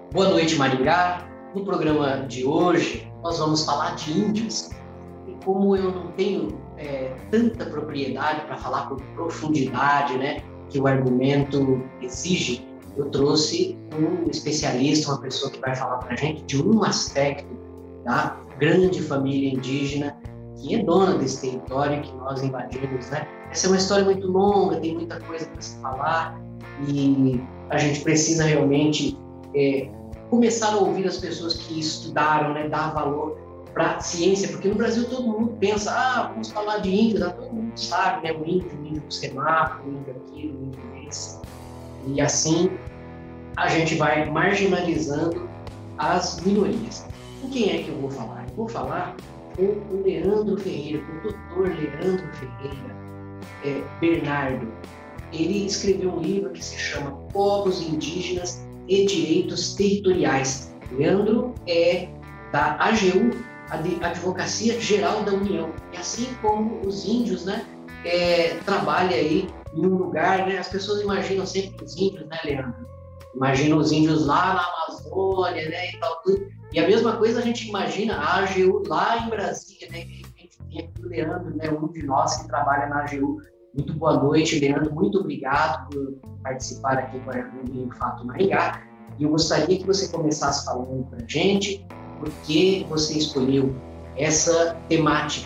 Boa noite, Maringá. No programa de hoje, nós vamos falar de índios. E como eu não tenho tanta propriedade para falar com profundidade, né, que o argumento exige, eu trouxe um especialista, uma pessoa que vai falar para a gente de um aspecto da grande família indígena que é dona desse território que nós invadimos, né? Essa é uma história muito longa, tem muita coisa para se falar e a gente precisa realmente começar a ouvir as pessoas que estudaram, né, dar valor para a ciência, porque no Brasil todo mundo pensa, vamos falar de índio, né? Todo mundo sabe, né, o índio do semáforo, o índio aquilo, o índio esse, e assim a gente vai marginalizando as minorias. Com quem é que eu vou falar? Eu vou falar com o Leandro Ferreira, com o doutor Leandro Ferreira Bernardo. Ele escreveu um livro que se chama Povos Indígenas e Direitos Territoriais. Leandro é da AGU, a Advocacia Geral da União. E assim como os índios, né, trabalha aí em um lugar, né, as pessoas imaginam sempre os índios, né, Leandro? Imaginam os índios lá na Amazônia, né, e tal, tudo. E a mesma coisa a gente imagina a AGU lá em Brasília, né, que a gente tem aqui o Leandro, né, um de nós que trabalha na AGU. Muito boa noite, Leandro. Muito obrigado por participar aqui com a Reunião Fato Maringá. E eu gostaria que você começasse falando para a gente por que você escolheu essa temática.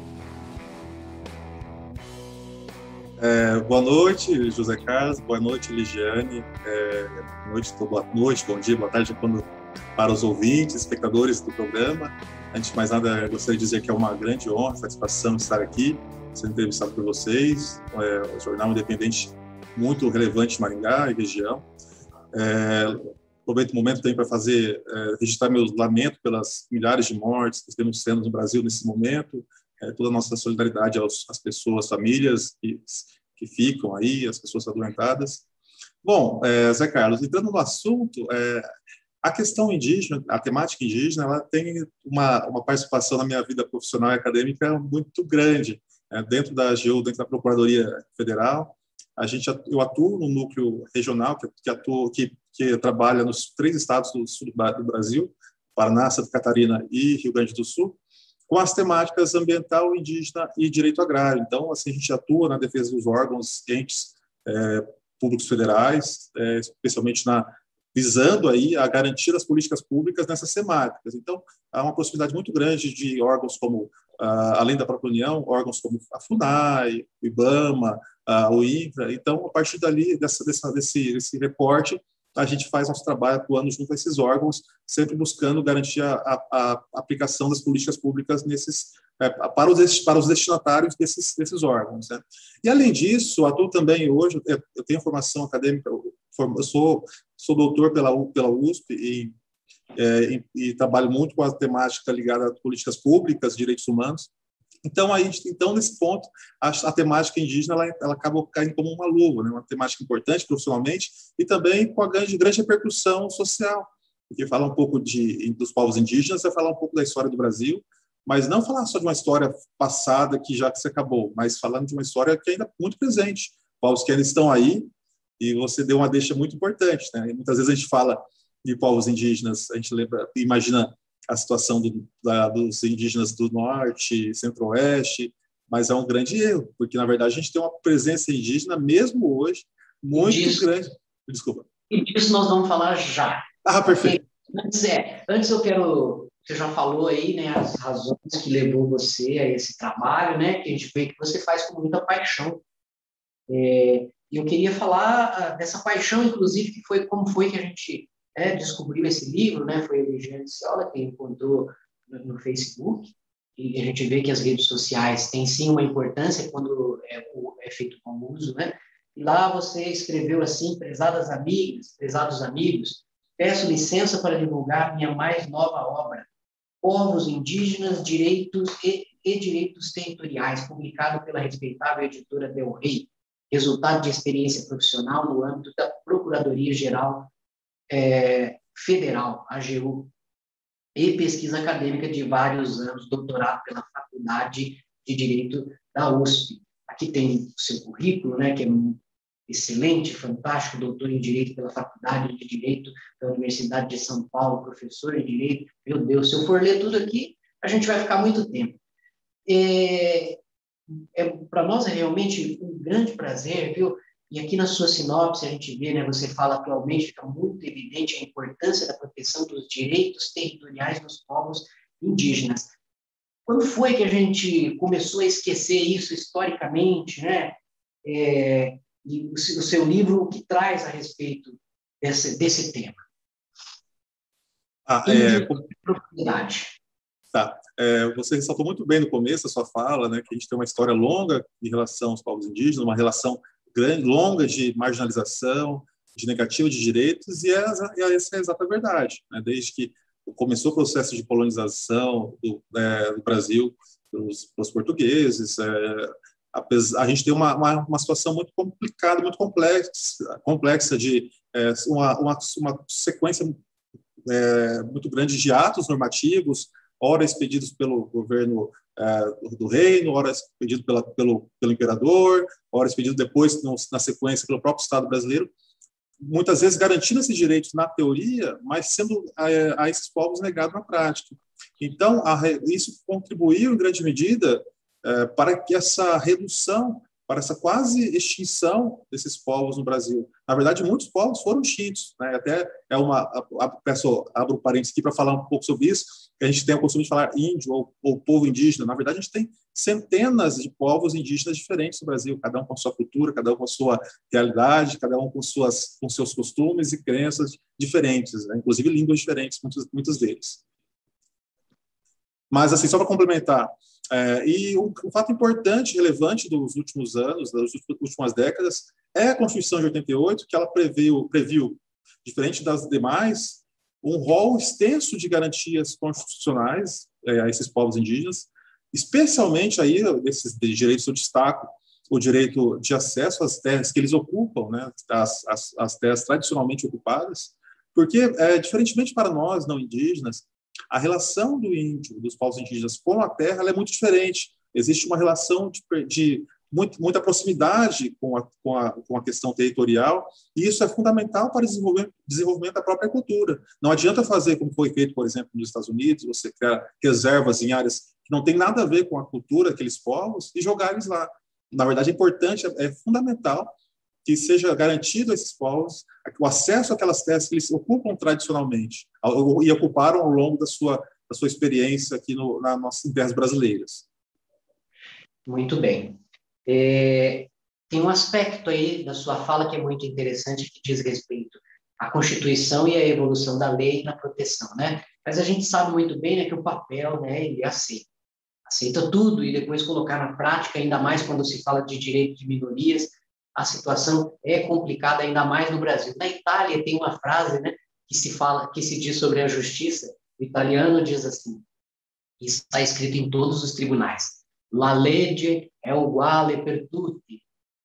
Boa noite, José Carlos. Boa noite, Ligiane. Boa noite, bom dia, boa tarde para os ouvintes, espectadores do programa. Antes de mais nada, eu gostaria de dizer que é uma grande honra, satisfação estar aqui, sendo entrevistado por vocês. O Jornal Independente muito relevante de Maringá e região. Aproveito o momento também para registrar meu lamento pelas milhares de mortes que estamos tendo no Brasil nesse momento, toda a nossa solidariedade às pessoas, famílias que ficam aí, as pessoas adoentadas. Bom, Zé Carlos, entrando no assunto, a questão indígena, a temática indígena, ela tem uma participação na minha vida profissional e acadêmica muito grande, dentro da AGU, dentro da Procuradoria Federal. Eu atuo no núcleo regional que trabalha nos 3 estados do sul do Brasil, Paraná, Santa Catarina e Rio Grande do Sul, com as temáticas ambiental, indígena e direito agrário. Então, assim, a gente atua na defesa dos órgãos, entes públicos federais, especialmente visando aí a garantia das políticas públicas nessas temáticas. Então, há uma proximidade muito grande de órgãos como, além da própria União, órgãos como a FUNAI, o IBAMA, o INCRA. Então, a partir dali, desse reporte, a gente faz nosso trabalho atuando junto a esses órgãos, sempre buscando garantir a aplicação das políticas públicas para os destinatários desses órgãos, né? E, além disso, atuo também hoje, eu tenho formação acadêmica, eu sou doutor pela USP e trabalho muito com a temática ligada a políticas públicas, direitos humanos. Então, nesse ponto, a temática indígena ela acaba caindo como uma luva, né? Uma temática importante profissionalmente e também com a grande repercussão social, porque fala um pouco dos povos indígenas, vai falar um pouco da história do Brasil, mas não falar só de uma história passada que já se acabou, mas falando de uma história que ainda é muito presente, povos que ainda estão aí, e você deu uma deixa muito importante, né? E muitas vezes a gente fala de povos indígenas, a gente imagina a situação dos indígenas do Norte, Centro-Oeste, mas é um grande erro, porque, na verdade, a gente tem uma presença indígena, mesmo hoje, muito grande. Desculpa. E disso nós vamos falar já. Perfeito. Antes eu quero... Você já falou aí, né, as razões que levou você a esse trabalho, né, que a gente vê que você faz com muita paixão. E eu queria falar dessa paixão, inclusive, como foi que a gente descobriu esse livro, né? Foi a Ligiane Ciola que encontrou no Facebook, e a gente vê que as redes sociais têm sim uma importância quando é feito com uso, né? E lá você escreveu assim: prezadas amigas, prezados amigos, peço licença para divulgar minha mais nova obra, Povos Indígenas, Direitos e Direitos Territoriais, publicado pela respeitável editora Del Rey, resultado de experiência profissional no âmbito da Procuradoria-Geral Federal, AGU, e pesquisa acadêmica de vários anos, doutorado pela Faculdade de Direito da USP. Aqui tem o seu currículo, né, que é excelente, fantástico, doutor em Direito pela Faculdade de Direito da Universidade de São Paulo, professor em Direito. Meu Deus, se eu for ler tudo aqui, a gente vai ficar muito tempo. Para nós é realmente um grande prazer, viu? E aqui na sua sinopse a gente vê, né, você fala atualmente, fica muito evidente a importância da proteção dos direitos territoriais dos povos indígenas. Quando foi que a gente começou a esquecer isso historicamente, né? E o seu livro, o que traz a respeito desse tema? Propriedade. Tá. Você ressaltou muito bem no começo da sua fala, né, que a gente tem uma história longa em relação aos povos indígenas, uma relação grande, longa de marginalização, de negativa de direitos, e essa é a exata verdade, né? Desde que começou o processo de colonização do Brasil pelos portugueses, a gente tem uma situação muito complicada, muito complexa de uma sequência muito grande de atos normativos, ora expedidos pelo governo do reino, ora expedido pelo imperador, ora expedido depois, na sequência, pelo próprio Estado brasileiro, muitas vezes garantindo esses direitos na teoria, mas sendo a esses povos negado na prática. Então, isso contribuiu, em grande medida, para que essa redução, para essa quase extinção desses povos no Brasil. Na verdade, muitos povos foram extintos, né? Até abro um parênteses aqui para falar um pouco sobre isso, que a gente tem o costume de falar índio ou povo indígena. Na verdade, a gente tem centenas de povos indígenas diferentes no Brasil, cada um com a sua cultura, cada um com a sua realidade, cada um com seus costumes e crenças diferentes, né? Inclusive línguas diferentes, muitos deles. Mas, assim, só para complementar, um fato importante, relevante dos últimos anos, das últimas décadas, é a Constituição de 88, que ela previu, diferente das demais, um rol extenso de garantias constitucionais a esses povos indígenas, especialmente aí esses direitos eu destaco, o direito de acesso às terras que eles ocupam, né, as terras tradicionalmente ocupadas, porque, diferentemente para nós não indígenas, a relação do índio, dos povos indígenas com a terra, ela é muito diferente. Existe uma relação de muita proximidade com a questão territorial, e isso é fundamental para o desenvolvimento da própria cultura. Não adianta fazer, como foi feito, por exemplo, nos Estados Unidos, você criar reservas em áreas que não tem nada a ver com a cultura daqueles povos e jogar eles lá. Na verdade, é importante, é fundamental que seja garantido a esses povos o acesso àquelas terras que eles ocupam tradicionalmente e ocuparam ao longo da sua experiência aqui nas nossas terras brasileiras. Muito bem. Tem um aspecto aí da sua fala que é muito interessante, que diz respeito à Constituição e à evolução da lei na proteção, né? Mas a gente sabe muito bem, né, que o papel, né, ele aceita tudo e depois colocar na prática, ainda mais quando se fala de direito de minorias, a situação é complicada, ainda mais no Brasil. Na Itália tem uma frase, né, que se diz sobre a justiça. O italiano diz assim, isso está escrito em todos os tribunais: la legge è uguale per tutti.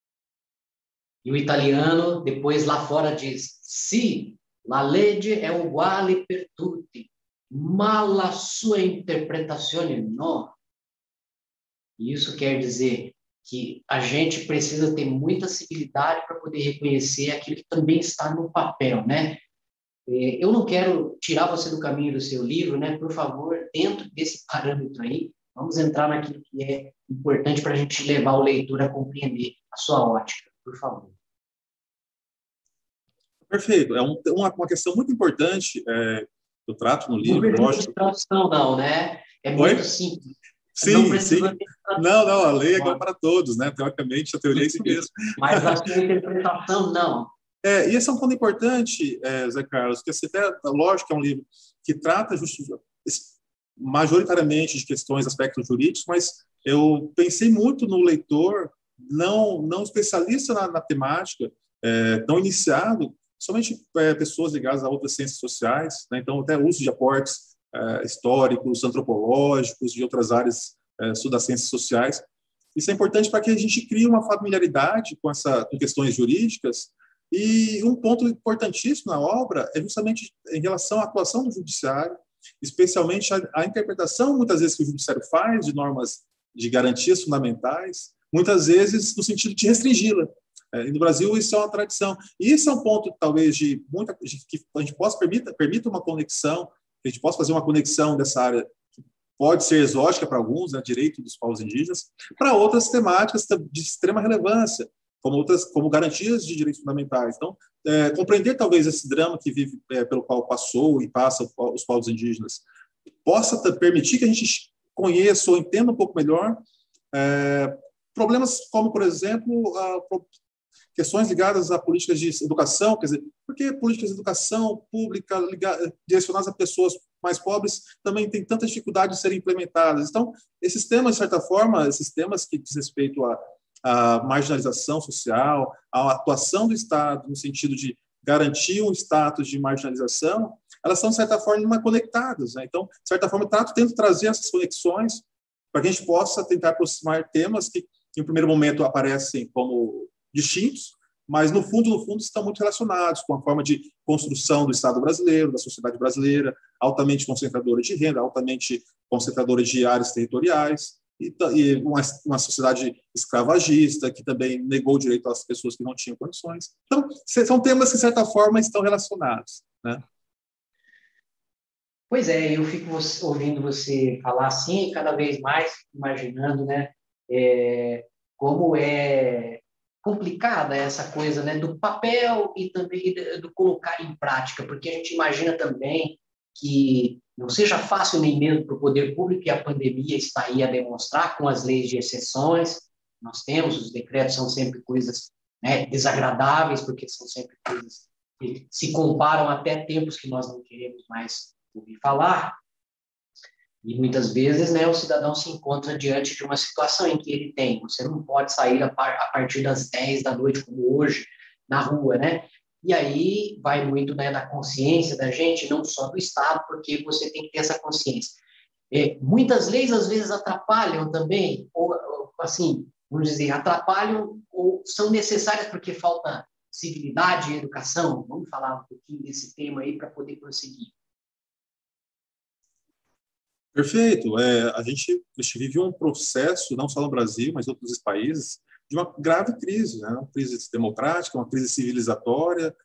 E o italiano, depois lá fora, diz: sì, la legge è uguale per tutti, ma la sua interpretazione no. Isso quer dizer que a gente precisa ter muita civilidade para poder reconhecer aquilo que também está no papel, né? Eu não quero tirar você do caminho do seu livro, né? Por favor, dentro desse parâmetro aí, vamos entrar naquilo que é importante para a gente levar o leitor a compreender a sua ótica, por favor. Perfeito. É uma questão muito importante que eu trato no livro. Não precisa de tradução, não, né? É muito simples. Sim, sim. Não, a lei é igual para todos, né? Teoricamente, a teoria é isso mesmo. Mas a sua interpretação, não. E esse é um ponto importante, Zé Carlos, que lógico que é um livro que trata majoritariamente de questões, aspectos jurídicos, mas eu pensei muito no leitor não especialista na temática, não iniciado, somente pessoas ligadas a outras ciências sociais, né? Então até uso de aportes históricos, antropológicos, de outras áreas das ciências sociais. Isso é importante para que a gente crie uma familiaridade com questões jurídicas. E um ponto importantíssimo na obra é justamente em relação à atuação do judiciário, especialmente a interpretação, muitas vezes, que o judiciário faz de normas de garantias fundamentais, muitas vezes no sentido de restringi-la. E no Brasil isso é uma tradição. E isso é um ponto, talvez, que a gente permita uma conexão, que a gente possa fazer uma conexão dessa área que pode ser exótica para alguns, né, direito dos povos indígenas, para outras temáticas de extrema relevância, como garantias de direitos fundamentais. Então, compreender talvez esse drama que vive, pelo qual passou e passa os povos indígenas, possa permitir que a gente conheça ou entenda um pouco melhor problemas como, por exemplo, questões ligadas a políticas de educação, quer dizer, porque políticas de educação pública direcionadas a pessoas mais pobres também têm tanta dificuldade de serem implementadas. Então, esses temas, de certa forma, esses temas que diz respeito à marginalização social, à atuação do Estado no sentido de garantir um status de marginalização, elas são, de certa forma, conectadas, né? Então, de certa forma, tento trazer essas conexões para que a gente possa tentar aproximar temas que, em um primeiro momento, aparecem como distintos, mas, no fundo, estão muito relacionados com a forma de construção do Estado brasileiro, da sociedade brasileira, altamente concentradora de renda, altamente concentradora de áreas territoriais, e uma sociedade escravagista, que também negou o direito às pessoas que não tinham condições. Então, são temas que, de certa forma, estão relacionados, né? Pois é, eu fico ouvindo você falar assim, cada vez mais imaginando, né, como é complicada essa coisa, né, do papel e também do colocar em prática, porque a gente imagina também que não seja fácil nem mesmo para o poder público, e a pandemia está aí a demonstrar com as leis de exceções. Nós temos, os decretos são sempre coisas, né, desagradáveis, porque são sempre coisas que se comparam até tempos que nós não queremos mais ouvir falar. E muitas vezes, né, o cidadão se encontra diante de uma situação em que ele você não pode sair a partir das 10 da noite, como hoje, na rua, né? E aí vai muito, né, da consciência da gente, não só do Estado, porque você tem que ter essa consciência. Muitas leis, às vezes, atrapalham também, ou assim, vamos dizer, atrapalham ou são necessárias porque falta civilidade e educação. Vamos falar um pouquinho desse tema aí para poder prosseguir. Perfeito. A gente vive um processo, não só no Brasil, mas em outros países, de uma grave crise, né? Uma crise democrática, uma crise civilizatória,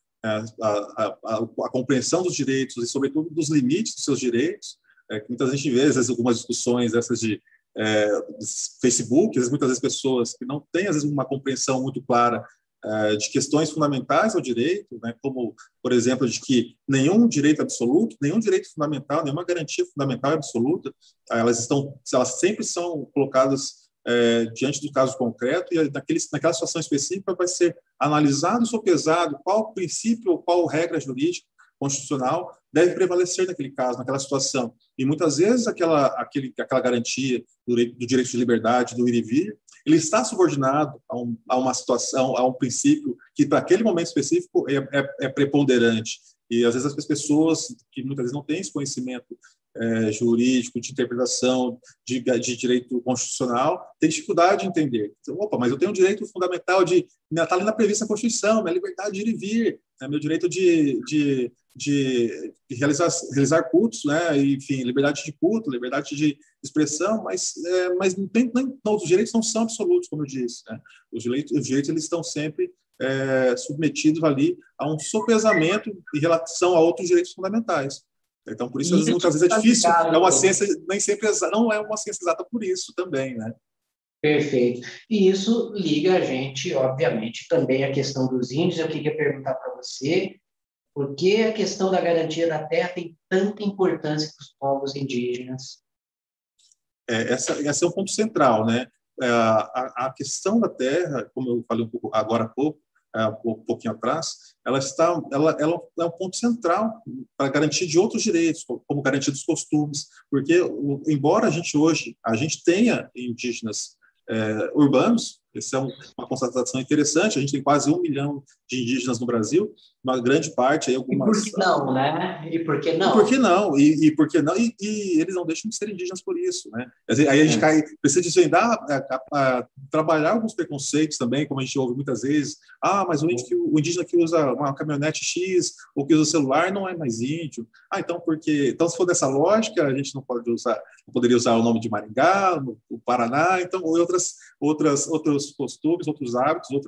a compreensão dos direitos e, sobretudo, dos limites dos seus direitos, que muitas vezes a gente vê, às vezes, algumas discussões dessas de Facebook, às vezes, muitas vezes pessoas que não têm, às vezes, uma compreensão muito clara de questões fundamentais ao direito, né, como, por exemplo, de que nenhum direito absoluto, nenhum direito fundamental, nenhuma garantia fundamental absoluta, elas sempre são colocadas diante do caso concreto, e naquela situação específica vai ser analisado, sopesado qual princípio ou qual regra jurídica constitucional deve prevalecer naquele caso, naquela situação. E muitas vezes aquela garantia do direito de liberdade, do ir e vir, ele está subordinado a uma situação, a um princípio que, para aquele momento específico, é preponderante. E, às vezes, as pessoas que muitas vezes não têm esse conhecimento jurídico, de interpretação de direito constitucional, têm dificuldade de entender. Então, mas eu tenho um direito fundamental está ali na prevista na Constituição, minha liberdade de ir e vir, meu direito de realizar cultos, né? Enfim, liberdade de culto, liberdade de expressão, mas os direitos não são absolutos, como eu disse, né? Os direitos eles estão sempre submetidos ali a um sopesamento em relação a outros direitos fundamentais. Então, por isso, muitas vezes é difícil. É uma ciência, nem sempre não é uma ciência exata por isso também, né? Perfeito. E isso liga a gente, obviamente, também à questão dos índios. Eu queria perguntar para você por que a questão da garantia da terra tem tanta importância para os povos indígenas? Esse é um ponto central, né? A questão da terra, como eu falei agora há pouco, um pouquinho atrás, ela é um ponto central para a garantia de outros direitos, como garantia dos costumes, porque, embora a gente tenha indígenas urbanos, essa é uma constatação interessante, a gente tem quase 1 milhão de indígenas no Brasil, uma grande parte... algumas... E por que não, né? E por que não? E por que não? E por que não? E eles não deixam de ser indígenas por isso, né? Aí a gente precisa desvendar, trabalhar alguns preconceitos também, como a gente ouve muitas vezes. Mas o indígena que usa uma caminhonete X ou que usa celular não é mais índio. Então, se for dessa lógica, a gente não poderia usar o nome de Maringá, o Paraná, então outros costumes, outros hábitos, outras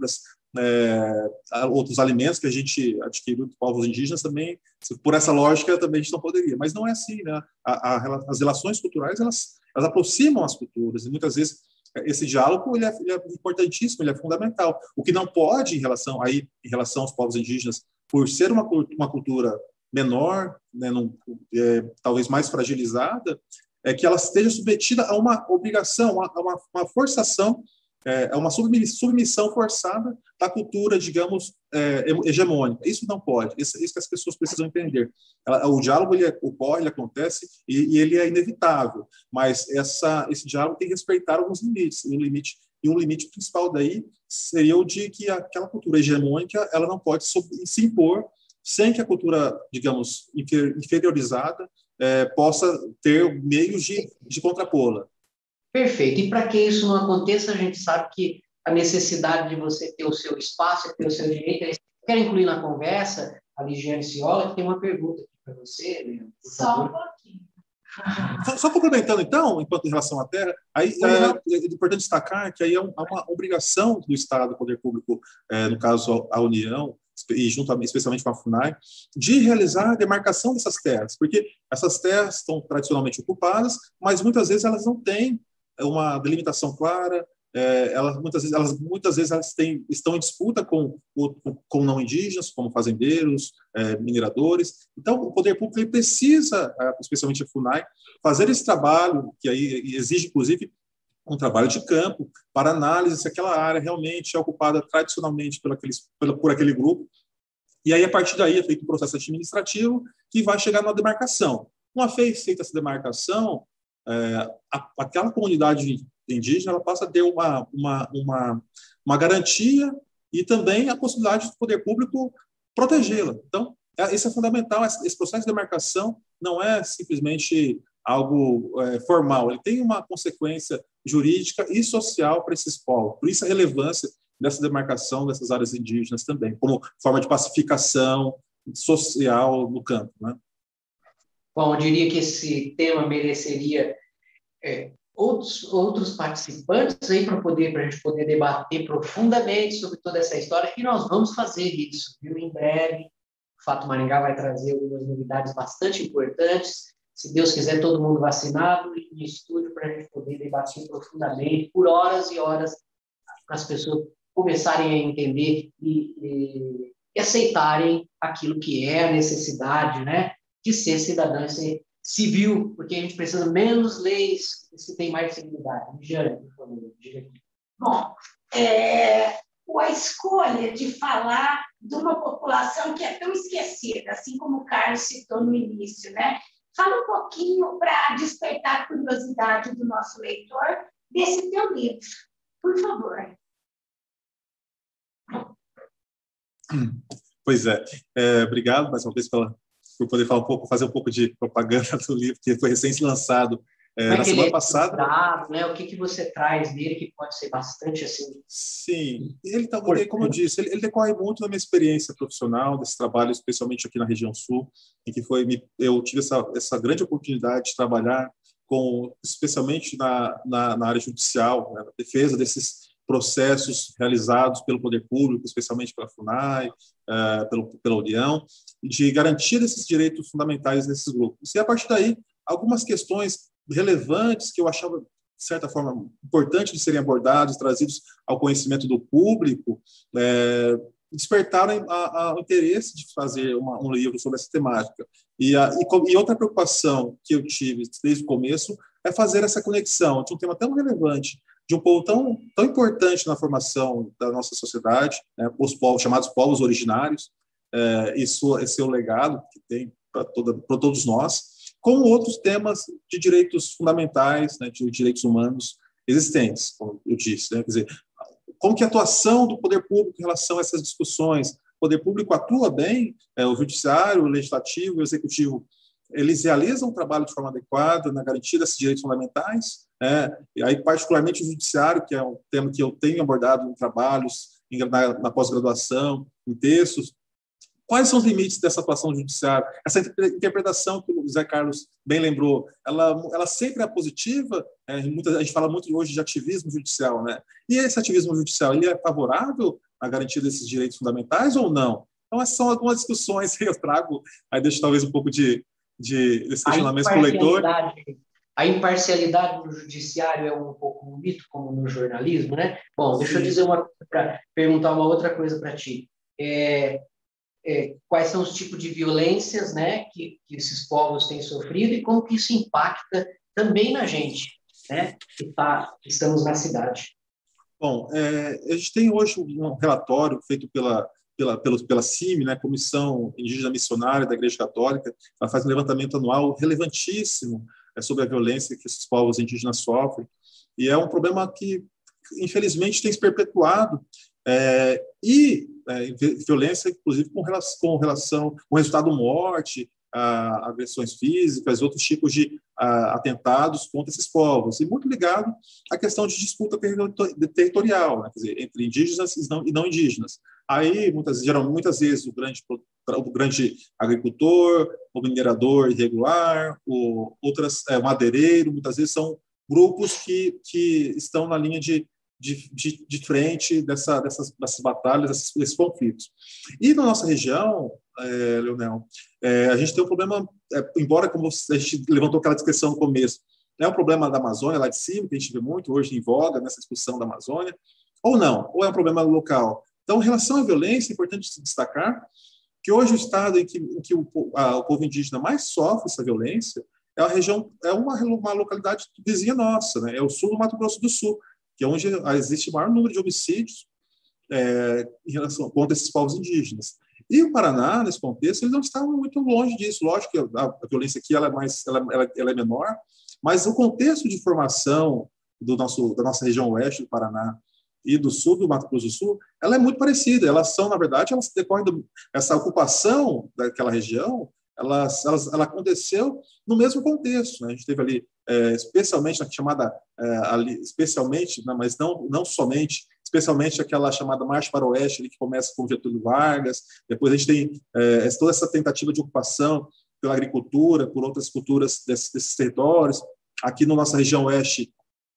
outros alimentos que a gente adquiriu dos povos indígenas também, por essa lógica, também a gente não poderia. Mas não é assim, né? As relações culturais, elas aproximam as culturas, e muitas vezes esse diálogo ele é importantíssimo, ele é fundamental. O que não pode, em relação aos povos indígenas, por ser uma cultura menor, né, talvez mais fragilizada, é que ela esteja submetida a uma obrigação, a uma forçação, a uma submissão forçada da cultura, digamos, hegemônica. Isso não pode, isso que as pessoas precisam entender. O diálogo ele ocorre, ele acontece, e ele é inevitável, mas esse diálogo tem que respeitar alguns limites, e um limite principal daí seria o de que aquela cultura hegemônica ela não pode se impor sem que a cultura, digamos, inferiorizada possa ter meios de contrapô-la. Perfeito. E para que isso não aconteça, a gente sabe que a necessidade de você ter o seu espaço, ter o seu direito. Quero incluir na conversa a Ligiane Ciola, que tem uma pergunta aqui para você, Leandro. Só um pouquinho. Só complementando, então, enquanto em relação à terra, aí é importante destacar que aí é uma obrigação do Estado, do poder público, no caso a União, e especialmente com a FUNAI, de realizar a demarcação dessas terras, porque essas terras estão tradicionalmente ocupadas, mas muitas vezes elas não têm uma delimitação clara, muitas vezes elas estão em disputa com não indígenas, como fazendeiros, mineradores. Então, o poder público ele precisa, especialmente a FUNAI, fazer esse trabalho, que aí exige, inclusive, um trabalho de campo, para análise se aquela área realmente é ocupada tradicionalmente por aquele grupo. E aí, a partir daí, é feito um processo administrativo que vai chegar na demarcação. Uma vez feita essa demarcação, aquela comunidade indígena ela passa a ter uma garantia e também a possibilidade do poder público protegê-la. Então, isso é fundamental. Esse processo de demarcação não é simplesmente algo formal, ele tem uma consequência jurídica e social para esses povos. Por isso a relevância dessa demarcação dessas áreas indígenas também, como forma de pacificação social no campo, né? Bom, eu diria que esse tema mereceria outros participantes aí para a gente poder debater profundamente sobre toda essa história, e nós vamos fazer isso, viu? Em breve, o Fato Maringá vai trazer algumas novidades bastante importantes. Se Deus quiser, todo mundo vacinado e em estúdio para a gente poder debater profundamente, por horas e horas, para as pessoas começarem a entender e aceitarem aquilo que é a necessidade, né, de ser cidadão e ser civil, porque a gente precisa menos leis se tem mais civilidade. Jane, por favor, diga aqui. Bom, a escolha de falar de uma população que é tão esquecida, assim como o Carlos citou no início, né? Fala um pouquinho para despertar a curiosidade do nosso leitor desse teu livro, por favor. Pois obrigado mais uma vez por poder fazer um pouco de propaganda do livro, que foi recém-lançado na semana passada. Né? O que você traz dele que pode ser bastante assim? Sim, ele como eu disse, ele decorre muito da minha experiência profissional, desse trabalho, especialmente aqui na região sul, em que eu tive essa grande oportunidade de trabalhar especialmente na área judicial, né, na defesa desses processos realizados pelo poder público, especialmente pela FUNAI, pela União, de garantia desses direitos fundamentais desses grupos. E, a partir daí, algumas questões relevantes que eu achava, de certa forma, importante de serem abordados, trazidos ao conhecimento do público, despertaram o interesse de fazer um livro sobre essa temática. E outra preocupação que eu tive desde o começo é fazer essa conexão de um tema tão relevante, de um povo tão importante na formação da nossa sociedade, né, os povos chamados povos originários, esse é o legado que tem para todos nós, com outros temas de direitos fundamentais, né, de direitos humanos existentes, como eu disse, né, quer dizer, como que a atuação do poder público em relação a essas discussões, o poder público atua bem, o judiciário, o legislativo, o executivo, eles realizam um trabalho de forma adequada na garantia desses direitos fundamentais, e aí particularmente o judiciário, que é um tema que eu tenho abordado em trabalhos, na pós-graduação, em textos, Quais são os limites dessa atuação judiciária? Essa interpretação que o Zé Carlos bem lembrou, ela sempre é positiva? A gente fala muito hoje de ativismo judicial, né? E esse ativismo judicial, ele é favorável à garantia desses direitos fundamentais ou não? Então, essas são algumas discussões que eu trago, aí deixo talvez um pouco de desses questionamentos para o leitor. A imparcialidade no judiciário é um pouco um mito, como no jornalismo, né? Bom, deixa eu dizer perguntar uma outra coisa para ti. Quais são os tipos de violências, né, que esses povos têm sofrido e como que isso impacta também na gente, né, que estamos na cidade. Bom, a gente tem hoje um relatório feito pela CIMI, né, Comissão Indígena Missionária da Igreja Católica. Ela faz um levantamento anual relevantíssimo sobre a violência que esses povos indígenas sofrem, e é um problema que, infelizmente, tem se perpetuado, violência, inclusive, com relação com resultado morte, agressões físicas, outros tipos de atentados contra esses povos, e muito ligado à questão de disputa territorial, né, quer dizer, entre indígenas e não indígenas. Aí, muitas vezes, o grande agricultor, o minerador irregular, o madeireiro, muitas vezes são grupos que estão na linha de frente dessas batalhas, desses conflitos. E na nossa região, Leonel, a gente tem um problema, embora, como a gente levantou aquela discussão no começo, é um problema da Amazônia, lá de cima, que a gente vê muito hoje em voga nessa discussão da Amazônia, ou não, ou é um problema local. Então, em relação à violência, é importante se destacar que hoje o estado em que o povo indígena mais sofre essa violência é a região, uma localidade vizinha nossa, né? É o sul do Mato Grosso do Sul, que é onde existe o maior número de homicídios em relação contra esses povos indígenas. E o Paraná, nesse contexto, eles não estavam muito longe disso. Lógico que a violência aqui ela é menor, mas o contexto de formação da nossa região oeste do Paraná e do sul do Mato Grosso do Sul, ela é muito parecida. Elas decorrem essa ocupação daquela região, ela aconteceu no mesmo contexto, né? A gente teve ali, especialmente na chamada, mas não somente, especialmente aquela chamada Marcha para o Oeste, ali, que começa com Getúlio Vargas. Depois a gente tem toda essa tentativa de ocupação pela agricultura, por outras culturas desses territórios. Aqui na nossa região oeste,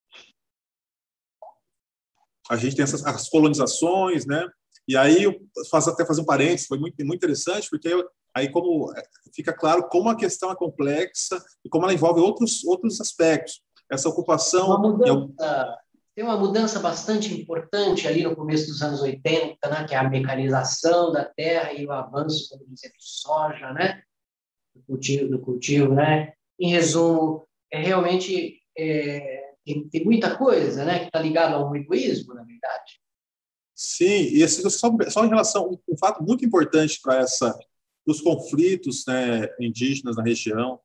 a gente tem as colonizações, né? E aí eu até fazer um parênteses, foi muito, muito interessante, porque aí como fica claro como a questão é complexa e como ela envolve outros aspectos. Essa ocupação... Tem uma mudança bastante importante ali no começo dos anos 80, né, que é a mecanização da terra e o avanço, como dizer, do soja, né? Do cultivo, né? Em resumo, realmente tem muita coisa, né, que está ligada ao egoísmo, na verdade. Sim, e só em relação um fato muito importante para os conflitos, né, indígenas na região,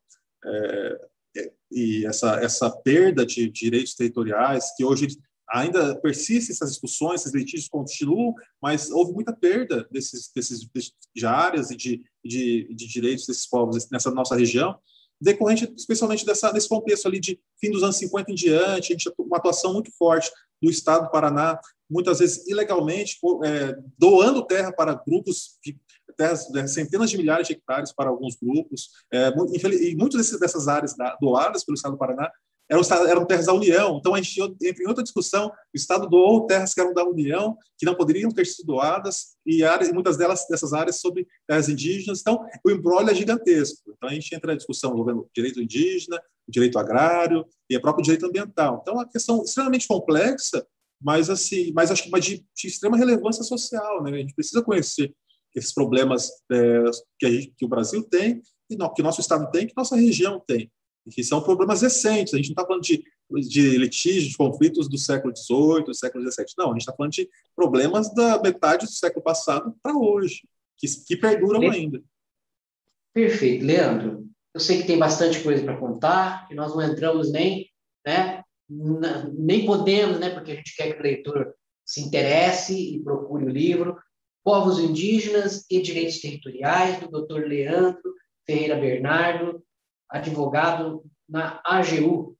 e essa perda de direitos territoriais, que hoje ainda persistem essas discussões, esses litígios continuam, mas houve muita perda de áreas e de direitos desses povos nessa nossa região, decorrente especialmente desse contexto ali de fim dos anos 50 em diante. A gente tem uma atuação muito forte do Estado do Paraná, muitas vezes ilegalmente, doando terra para grupos, centenas de milhares de hectares para alguns grupos, e muitas dessas áreas doadas pelo Estado do Paraná eram terras da União. Então, a gente entra em outra discussão: o Estado doou terras que eram da União, que não poderiam ter sido doadas, e muitas dessas áreas sobre terras indígenas. Então, o imbróglio é gigantesco. Então, a gente entra na discussão envolvendo o direito indígena, o direito agrário e o próprio direito ambiental. Então, é uma questão extremamente complexa, mas acho que de extrema relevância social, né? A gente precisa conhecer esses problemas que o Brasil tem, que o nosso Estado tem, que nossa região tem, e que são problemas recentes. A gente não está falando de litígios, de conflitos do século XVIII, do século XVII. Não, a gente está falando de problemas da metade do século passado para hoje, que perduram ainda. Perfeito. Leandro, eu sei que tem bastante coisa para contar, que nós não entramos nem podemos, né, porque a gente quer que o leitor se interesse e procure o livro Povos Indígenas e Direitos Territoriais, do Dr. Leandro Ferreira Bernardo, advogado na AGU,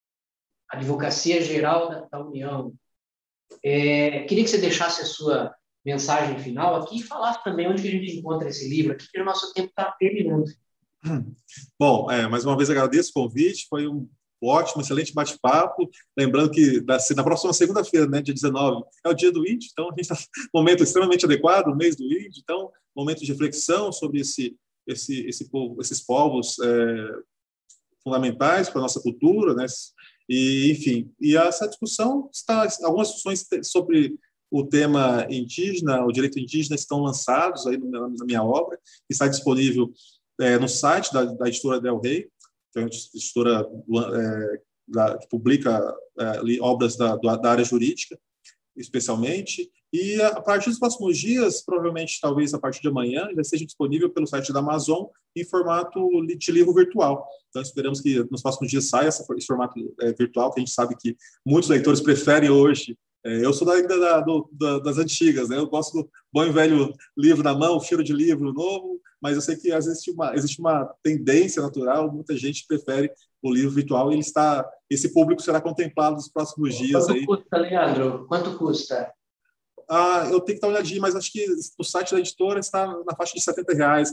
Advocacia Geral da União. Queria que você deixasse a sua mensagem final aqui e falar também onde que a gente encontra esse livro aqui, que o nosso tempo está terminando. Bom, mais uma vez agradeço o convite, foi um ótimo, excelente bate-papo. Lembrando que na próxima segunda-feira, né, dia 19, é o dia do índio, então a gente está num momento extremamente adequado, o mês do índio, então, momento de reflexão sobre esses povos fundamentais para a nossa cultura, né? E, enfim, e essa discussão algumas discussões sobre o tema indígena, o direito indígena, estão lançados aí na minha obra, que está disponível no site da editora Del Rey, que é uma editora que publica obras da área jurídica, especialmente, e a partir dos próximos dias, provavelmente, talvez a partir de amanhã, já seja disponível pelo site da Amazon em formato de livro virtual. Então, esperamos que nos próximos dias saia esse formato virtual, que a gente sabe que muitos leitores preferem hoje. Eu sou ainda das antigas, né? Eu gosto do bom e velho livro na mão, cheiro de livro novo, mas eu sei que às vezes existe uma tendência natural, muita gente prefere o livro virtual e esse público será contemplado nos próximos dias. Quanto custa, Leandro? Quanto custa? Eu tenho que dar uma olhadinha, mas acho que o site da editora está na faixa de R$70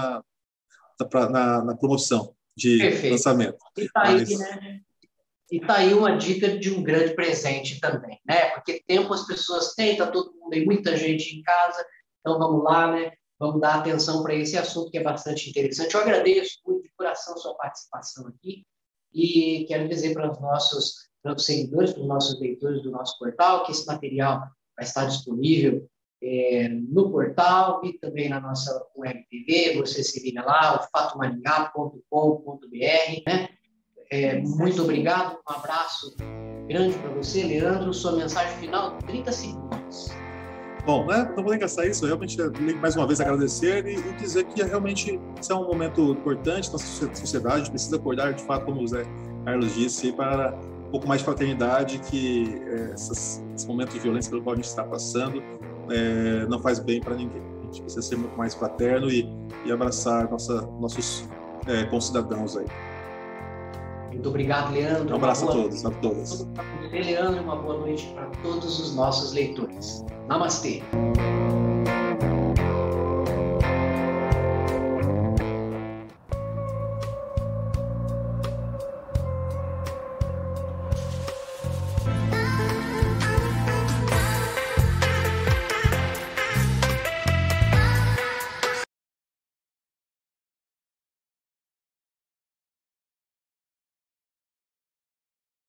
na promoção de Perfeito. Lançamento. E está aí, né? E está aí uma dica de um grande presente também, né? Porque tempo as pessoas têm, está todo mundo aí, muita gente em casa, então vamos lá, né? Vamos dar atenção para esse assunto que é bastante interessante. Eu agradeço muito de coração a sua participação aqui e quero dizer para os nossos seguidores, para os nossos leitores do nosso portal, que esse material vai estar disponível no portal e também na nossa web TV. Você se liga lá, o fatomaringá.com.br, né? Muito obrigado, um abraço grande para você, Leandro. Sua mensagem final, 30 segundos. Bom, não vou nem gastar isso, realmente mais uma vez agradecer e dizer que realmente esse é um momento importante na nossa sociedade, a gente precisa acordar de fato, como o Zé Carlos disse, para um pouco mais de fraternidade, que esse momento de violência pelo qual a gente está passando não faz bem para ninguém. A gente precisa ser muito mais fraterno e abraçar nossos concidadãos aí. Muito obrigado, Leandro. Um abraço a todos, a todas. Leandro, uma boa noite para todos os nossos leitores. Namastê.